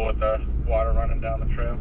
comfortable with the water running down the trail?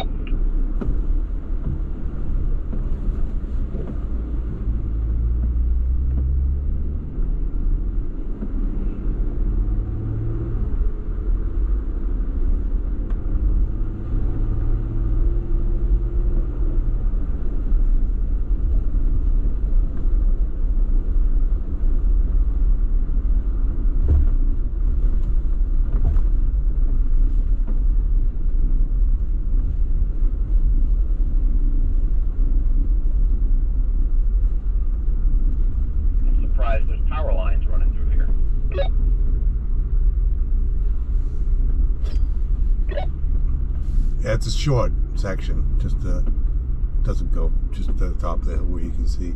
There's power lines running through here. Yeah, it's a short section. Just doesn't go just to the top of the hill where you can see.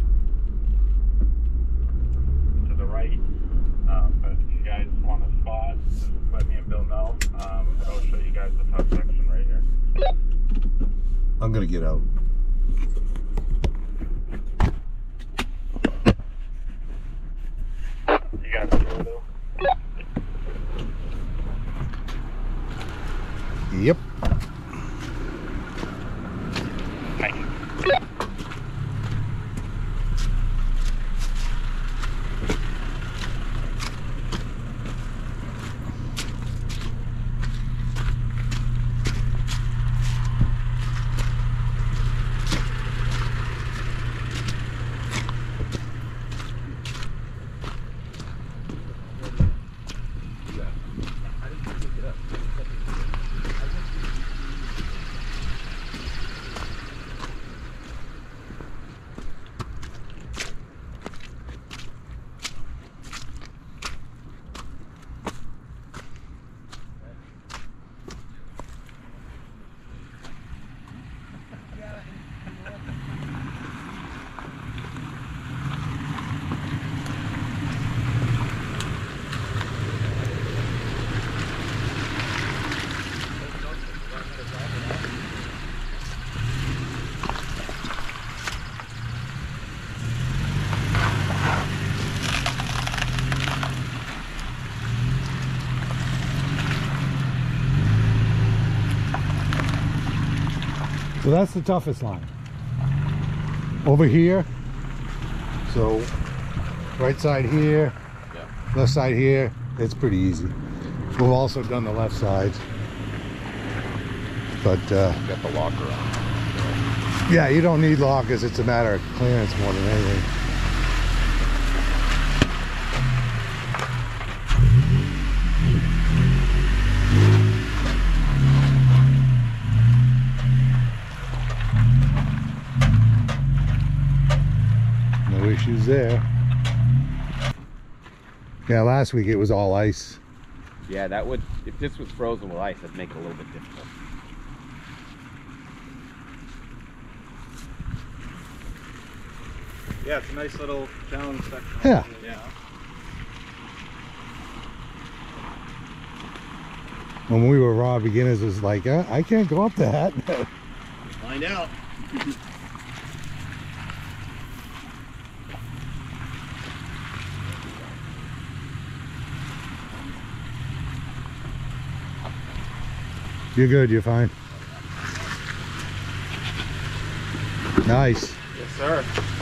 To the right. But if you guys want a spot, just let me and Bill know. I'll show you guys the top section right here. I'm gonna get out. You got a video though? Yep. Thank you. So that's the toughest line. Over here, so right side here, left side here, it's pretty easy. We've also done the left side. But Got the locker on. yeah, you don't need lockers, it's a matter of clearance more than anything. No issues there. Yeah, last week it was all ice. Yeah, that would, if this was frozen with ice, that'd make it a little bit difficult. Yeah, it's a nice little challenge section. Yeah. Yeah. When we were raw beginners, it was like, I can't go up that. Find out. You're good, you're fine. Nice. Yes, sir.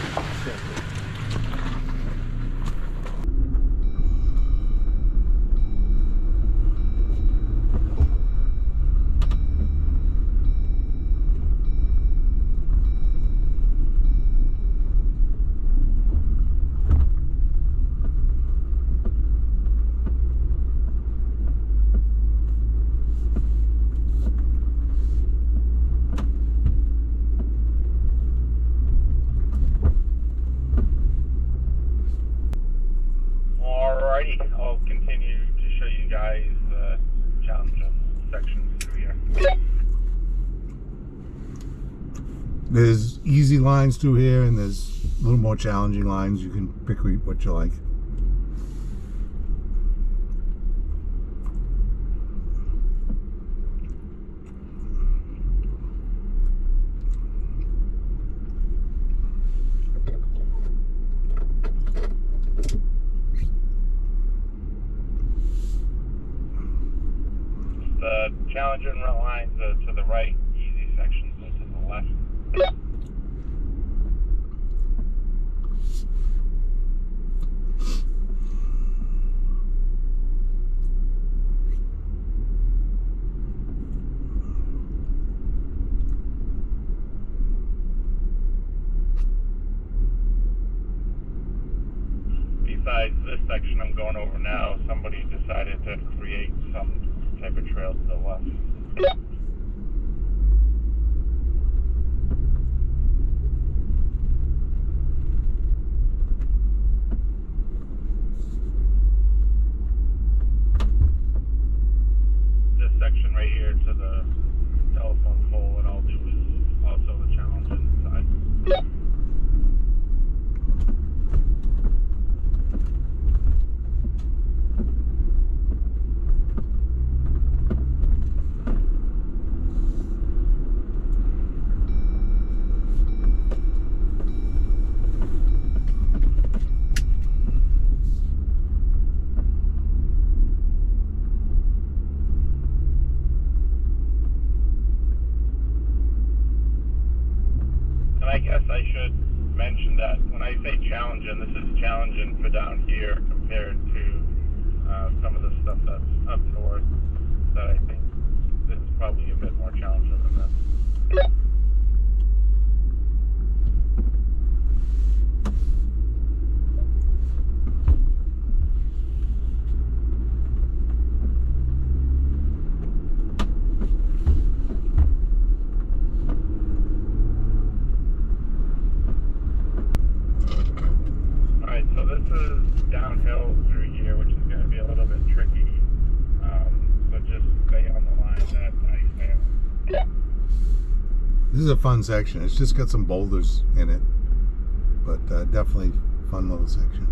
I'll continue to show you guys the challenge sections through here. There's easy lines through here and there's a little more challenging lines. You can pick what you like. The challenging lines to the right, easy sections are to the left. Besides this section I'm going over now, somebody decided to create some type of trail to the left. This section right here to the telephone pole, what I'll do is also the challenge inside. I guess I should mention that when I say challenging, this is challenging for down here compared to some of the stuff that's up north that I think this is probably a bit more challenging than this. So this is downhill through here, which is going to be a little bit tricky. So just stay on the line that I stay on. This is a fun section. It's just got some boulders in it, but definitely fun little section.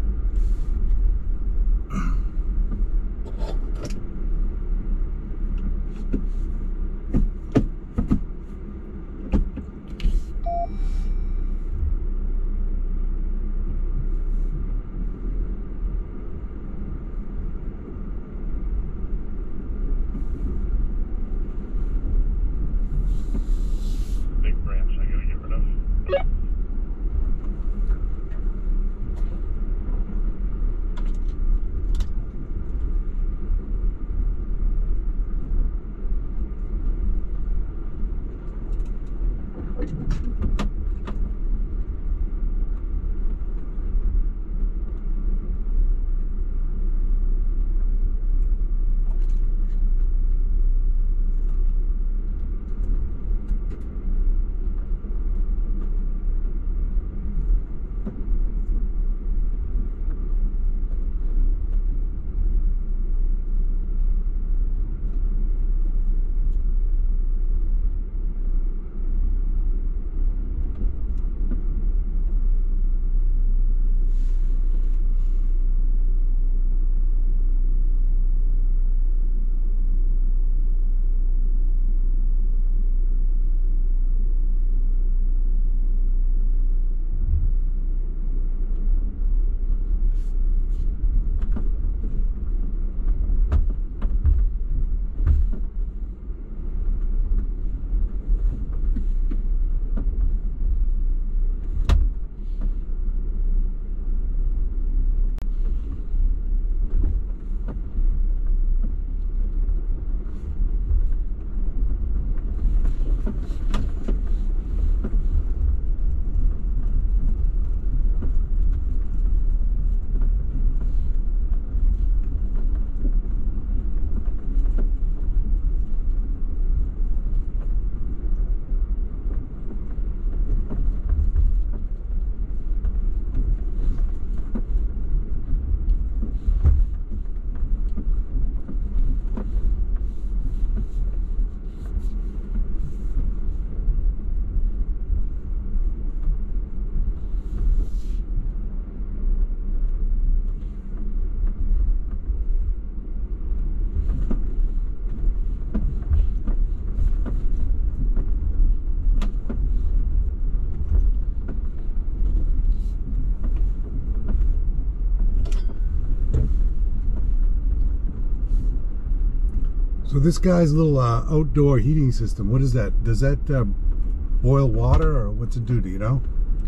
this guy's little outdoor heating system, what is that? Does that boil water, or what's it do? Do you know?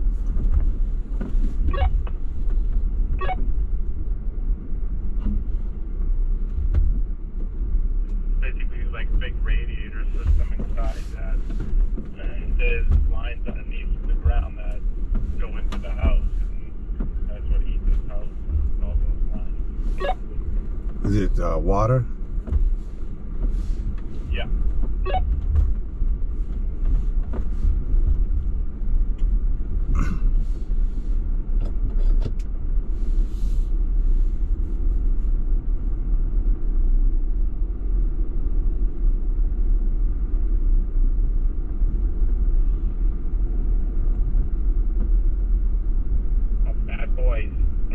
Basically, like a big radiator system inside that. And there's lines underneath the ground that go into the house, and that's what heats his house. All those lines. Is it water? Yeah. Bad boys.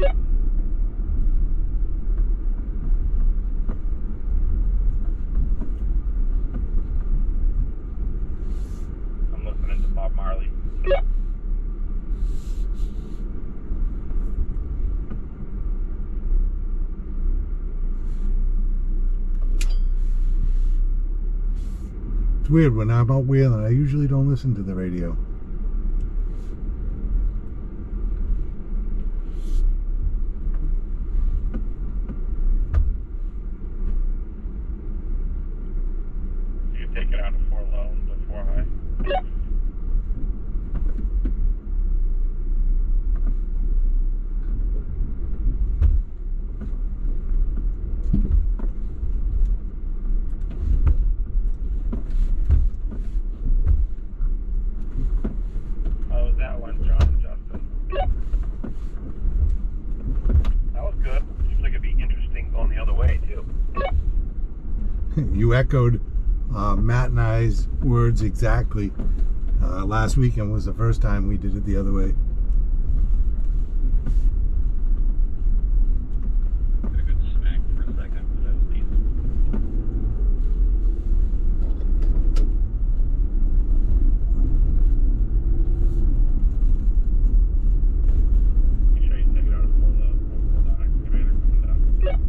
I'm listening to Bob Marley. It's weird, when I'm out wheeling, I usually don't listen to the radio. You take it out of 4 low to 4 high. How was that one, John and Justin? That was good. Seems like it'd be interesting going the other way too. You echoed Matt and I's words exactly. Last weekend was the first time we did it the other way. Got a good smack for a second, but that was decent. Make sure you take it out of 4 low. Hold on, excavator coming down.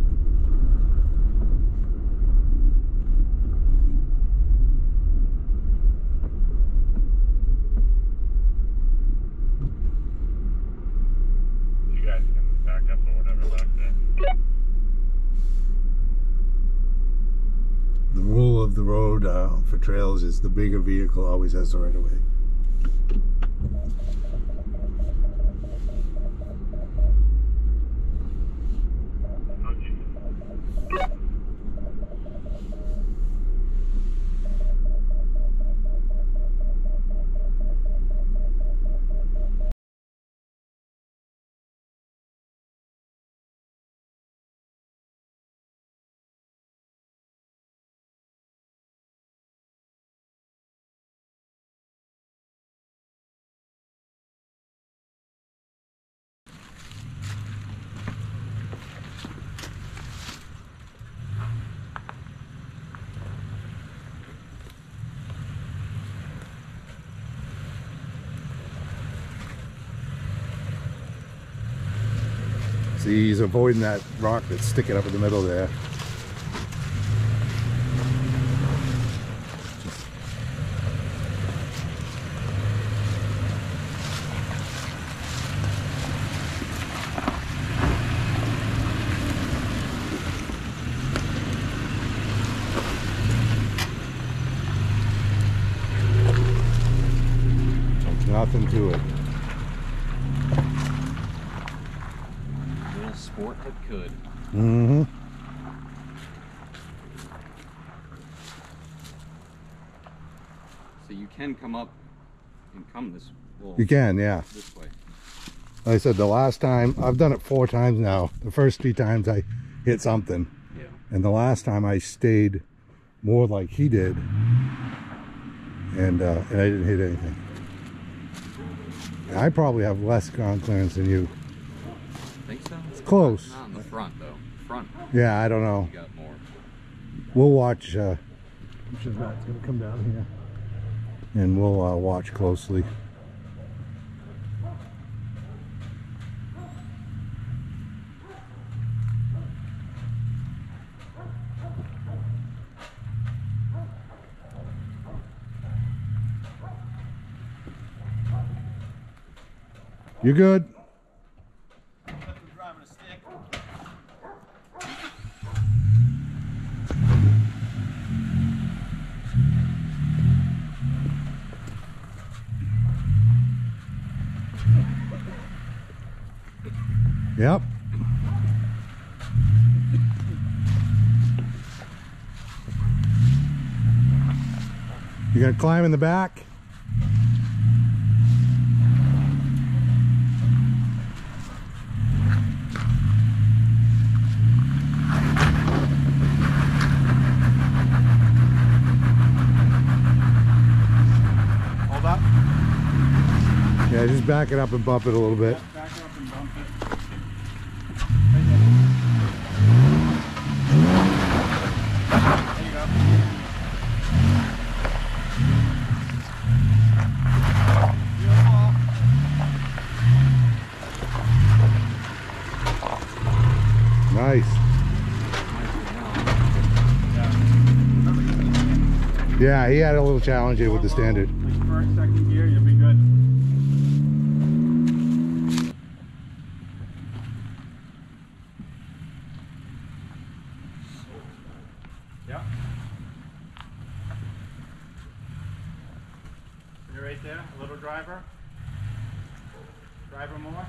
You guys can back up or whatever back there. The rule of the road for trails is the bigger vehicle always has the right of way. Oh, geez. See, he's avoiding that rock that's sticking up in the middle there. Nothing to it. Little sport that could. Mm-hmm. So you can come up and come this. Well, You can, yeah. This way. Like I said, the last time, I've done it 4 times now. The first 3 times I hit something. Yeah. And the last time I stayed more like he did. And I didn't hit anything. I probably have less ground clearance than you. Think so? It's close. Not in the front though. Front. Yeah, I don't know. You got more. We'll watch. I'm sure Matt's gonna come down here, and we'll watch closely. You're good. Driving a stick. Yep. You're gonna climb in the back. Hold up. Yeah, just back it up and bump it a little bit. Back up and bump it. There you go. Beautiful. Nice. Yeah. Yeah, he had a little challenge here with the standard. Like first, second gear, you'll be good. Yeah. You're right there, a little driver. Driver more.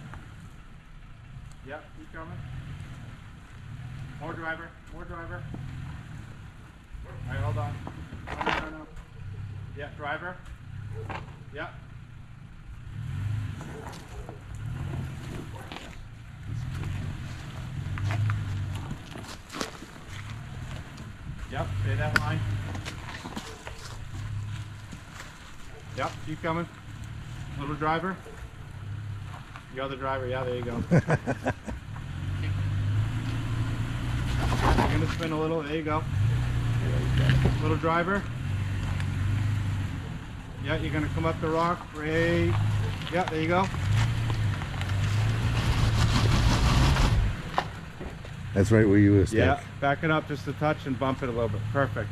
Yep, keep coming. More driver, more driver. All right, hold on. No. Yeah, driver. Yep. Yep, stay that line. Yep, keep coming. Little driver. The other driver, yeah, there you go. You're gonna spin a little, there you go. Little driver. Yeah, you're gonna come up the rock, right. Yeah, there you go. That's right where you were stuck. Yeah, back it up just a touch and bump it a little bit. Perfect.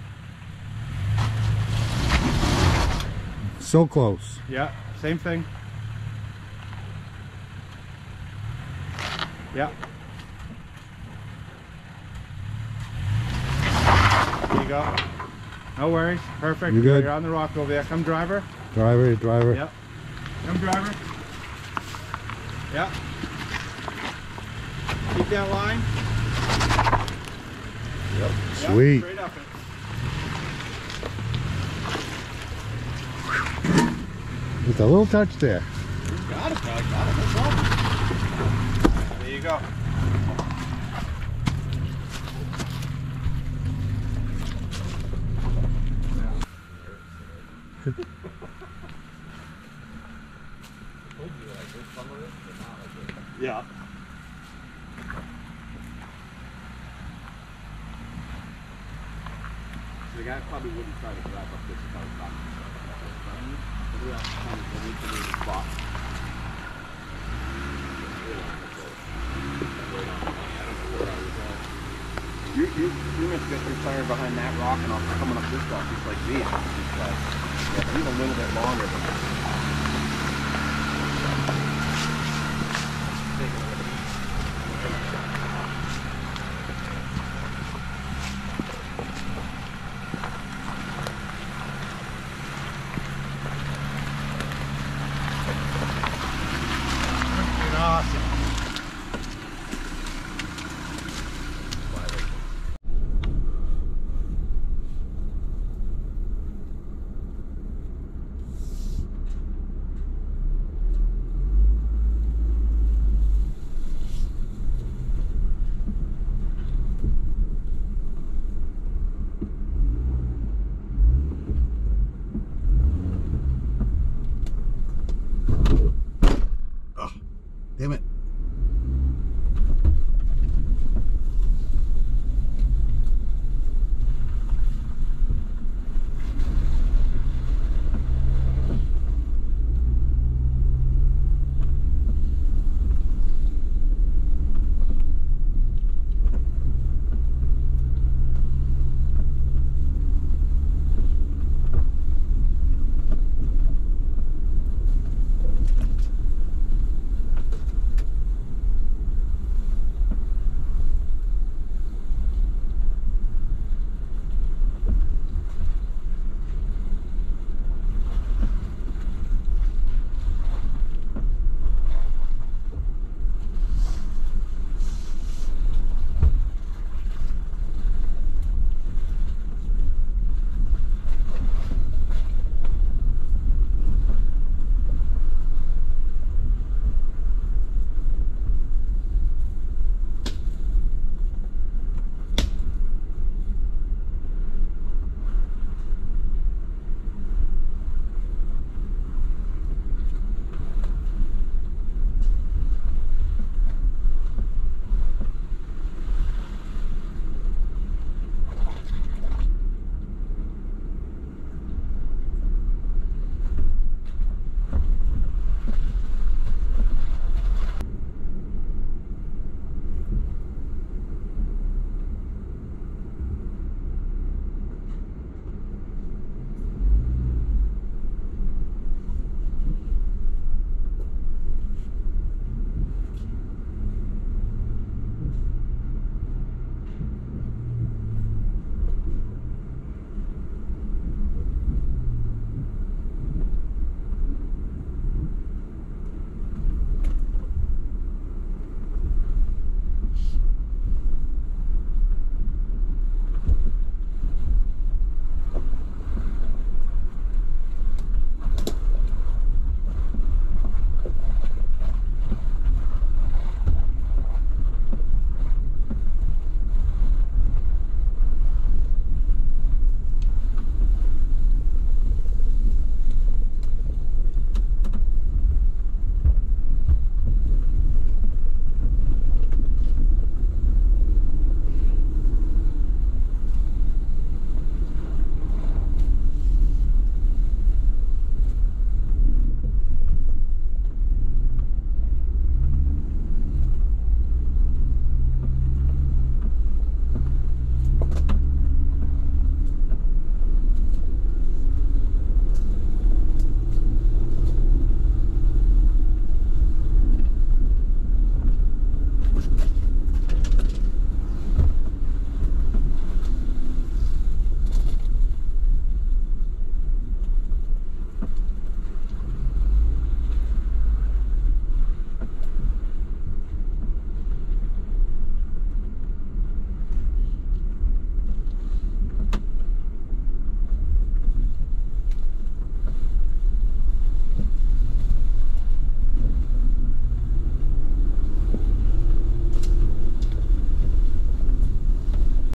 So close. Yeah, same thing. Yeah. There you go. No worries. Perfect. You good? You're on the rock over there. Come driver. Driver. Yep. Come driver. Yep. Keep that line. Yep. Yep, Sweet. straight up it. Just a little touch there. Got it, pal. Got it. No problem. There you go. Yeah. So the guy probably wouldn't try to drive up this if I was talking to him. But we have to kind of go into the spot. You must get your tire behind that rock and I'm coming up this rock just like this. Yeah, he's a little bit longer than